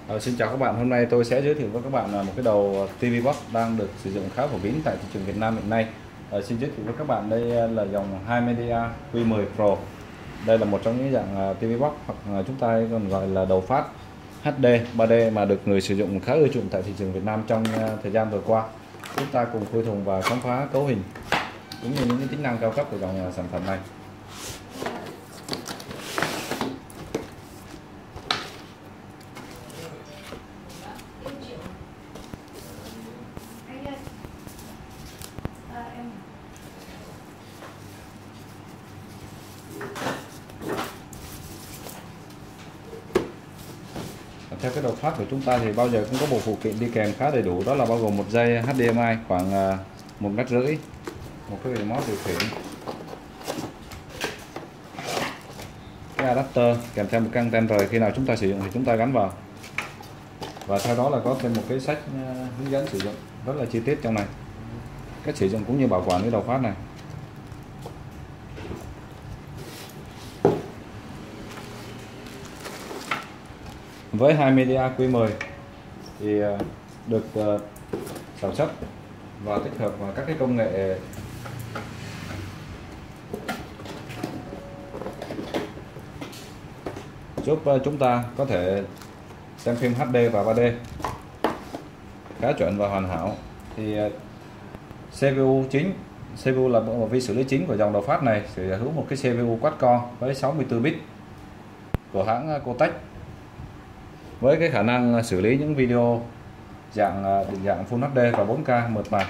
Xin chào các bạn, hôm nay tôi sẽ giới thiệu với các bạn một cái đầu TV Box đang được sử dụng khá phổ biến tại thị trường Việt Nam hiện nay. Xin giới thiệu với các bạn đây là dòng HiMedia Q10 Pro. Đây là một trong những dạng TV Box hoặc chúng ta còn gọi là đầu phát HD 3D mà được người sử dụng khá ưa chuộng tại thị trường Việt Nam trong thời gian vừa qua. Chúng ta cùng khui thùng và khám phá cấu hình cũng như những tính năng cao cấp của dòng sản phẩm này. Theo cái đầu phát của chúng ta thì bao giờ cũng có bộ phụ kiện đi kèm khá đầy đủ, đó là bao gồm một dây HDMI khoảng 1,5 m, một cái remote điều khiển, cái adapter kèm theo một cái anten rời, khi nào chúng ta sử dụng thì chúng ta gắn vào, và theo đó là có thêm một cái sách hướng dẫn sử dụng rất là chi tiết trong này, cách sử dụng cũng như bảo quản cái đầu phát này. Với HiMedia Q10 thì được sản xuất và tích hợp vào các cái công nghệ giúp chúng ta có thể xem phim HD và 3D khá chuẩn và hoàn hảo. Thì CPU là bộ vi xử lý chính của dòng đầu phát này, sở hữu một cái CPU quad-core với 64 bit của hãng Cotech, với cái khả năng xử lý những video định dạng Full HD và 4K mượt mà.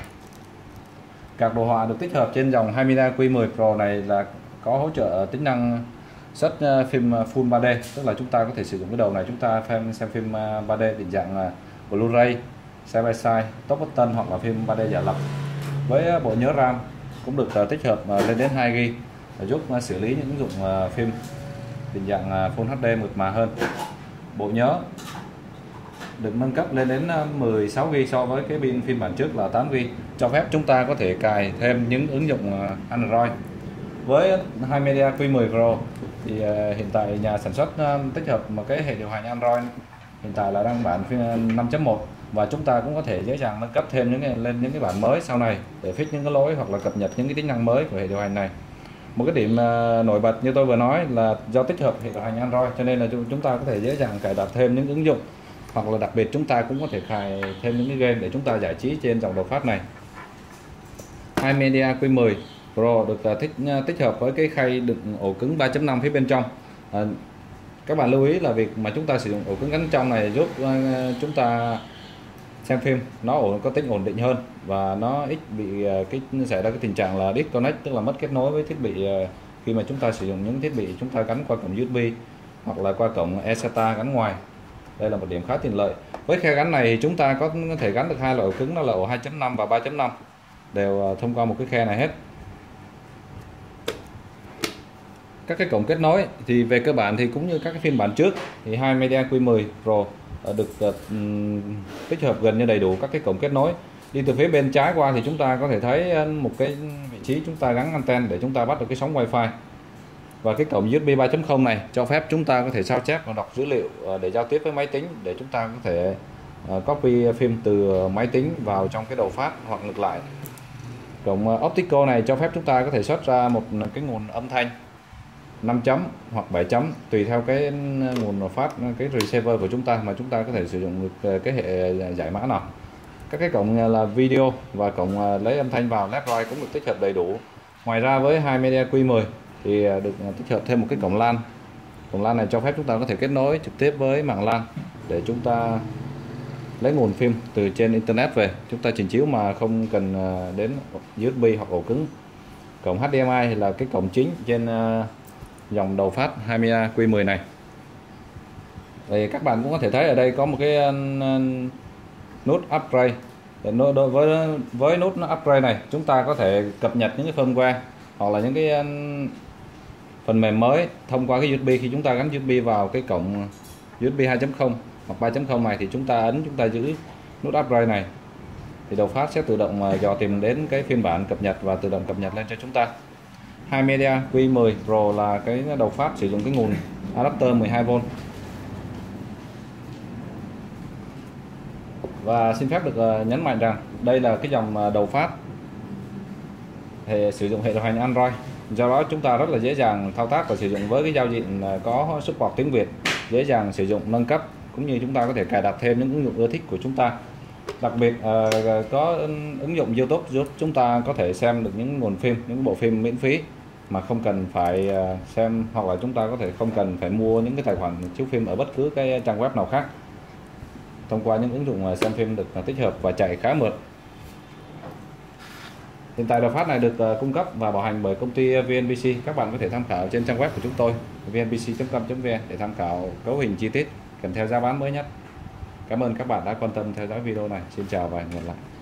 Các đồ họa được tích hợp trên dòng HiMedia Q10 Pro này là có hỗ trợ tính năng xuất phim Full 3D, tức là chúng ta có thể sử dụng cái đầu này chúng ta xem phim 3D định dạng Blu-ray, side by side, top button hoặc là phim 3D giả lập. Với bộ nhớ RAM cũng được tích hợp lên đến 2 GB giúp xử lý những ứng dụng phim định dạng Full HD mượt mà hơn. Bộ nhớ được nâng cấp lên đến 16 GB so với cái pin phiên bản trước là 8 GB, cho phép chúng ta có thể cài thêm những ứng dụng Android. Với HiMedia Q10 Pro thì hiện tại nhà sản xuất tích hợp một cái hệ điều hành Android hiện tại là đang bản phiên 5.1, và chúng ta cũng có thể dễ dàng nâng cấp thêm lên những cái bản mới sau này để fix những cái lỗi hoặc là cập nhật những cái tính năng mới của hệ điều hành này. Một cái điểm nổi bật như tôi vừa nói là do tích hợp hệ điều hành Android cho nên là chúng ta có thể dễ dàng cài đặt thêm những ứng dụng, hoặc là đặc biệt chúng ta cũng có thể cài thêm những cái game để chúng ta giải trí trên dòng đầu phát này. HiMedia Q10 Pro được tích hợp với cái khay đựng ổ cứng 3.5 phía bên trong. Các bạn lưu ý là việc mà chúng ta sử dụng ổ cứng gắn trong này giúp chúng ta xem phim nó có tính ổn định hơn, và nó ít bị xảy ra cái tình trạng là disconnect, tức là mất kết nối với thiết bị khi mà chúng ta sử dụng những thiết bị chúng ta gắn qua cổng USB hoặc là qua cổng eSATA gắn ngoài. Đây là một điểm khá tiện lợi. Với khe gắn này chúng ta có thể gắn được hai loại ổ cứng, đó là ổ 2.5 và 3.5, đều thông qua một cái khe này hết. Các cái cổng kết nối thì về cơ bản thì cũng như các cái phiên bản trước thì HiMedia Q10 Pro được tích hợp gần như đầy đủ các cái cổng kết nối. Đi từ phía bên trái qua thì chúng ta có thể thấy một cái vị trí chúng ta gắn anten để chúng ta bắt được cái sóng wifi, và cái cổng USB 3.0 này cho phép chúng ta có thể sao chép và đọc dữ liệu để giao tiếp với máy tính, để chúng ta có thể copy phim từ máy tính vào trong cái đầu phát hoặc ngược lại. Cổng optical này cho phép chúng ta có thể xuất ra một cái nguồn âm thanh 5 chấm hoặc 7 chấm tùy theo cái nguồn phát, cái receiver của chúng ta mà chúng ta có thể sử dụng được cái hệ giải mã nào. Các cái cổng là video và cổng lấy âm thanh vào left right cũng được tích hợp đầy đủ. Ngoài ra với HiMedia Q10 thì được tích hợp thêm một cái cổng LAN. Cổng LAN này cho phép chúng ta có thể kết nối trực tiếp với mạng LAN để chúng ta lấy nguồn phim từ trên internet về, chúng ta trình chiếu mà không cần đến USB hoặc ổ cứng. Cổng HDMI là cái cổng chính trên dòng đầu phát HiMedia Q10 này. Thì các bạn cũng có thể thấy ở đây có một cái nút upgrade. Đối với nút upgrade này chúng ta có thể cập nhật những cái firmware hoặc là những cái phần mềm mới thông qua cái USB. Khi chúng ta gắn USB vào cái cổng USB 2.0 hoặc 3.0 này thì chúng ta giữ nút upgrade này thì đầu phát sẽ tự động dò tìm đến cái phiên bản cập nhật và tự động cập nhật lên cho chúng ta. HiMedia Q10 Pro là cái đầu phát sử dụng cái nguồn adapter 12V. Và xin phép được nhấn mạnh rằng đây là cái dòng đầu phát sử dụng hệ điều hành Android, do đó chúng ta rất là dễ dàng thao tác và sử dụng với cái giao diện có support tiếng Việt, dễ dàng sử dụng nâng cấp, cũng như chúng ta có thể cài đặt thêm những ứng dụng ưa thích của chúng ta. Đặc biệt có ứng dụng YouTube giúp chúng ta có thể xem được những nguồn phim, những bộ phim miễn phí mà không cần phải xem, hoặc là chúng ta có thể không cần phải mua những cái tài khoản chiếu phim ở bất cứ cái trang web nào khác, thông qua những ứng dụng xem phim được tích hợp và chạy khá mượt. Hiện tại đầu phát này được cung cấp và bảo hành bởi công ty VNPC. Các bạn có thể tham khảo trên trang web của chúng tôi vnpc.com.vn để tham khảo cấu hình chi tiết kèm theo giá bán mới nhất. Cảm ơn các bạn đã quan tâm theo dõi video này. Xin chào và hẹn gặp lại.